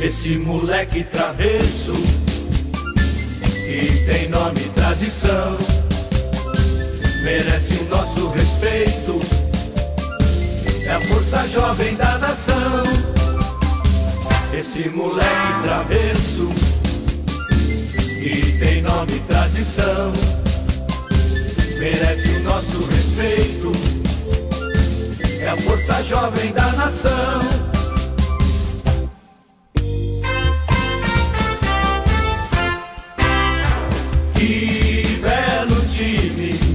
Esse moleque travesso, que tem nome e tradição, merece o nosso respeito, é a força jovem da nação. Esse moleque travesso, que tem nome e tradição, merece o nosso respeito, é a força jovem da nação. Que belo time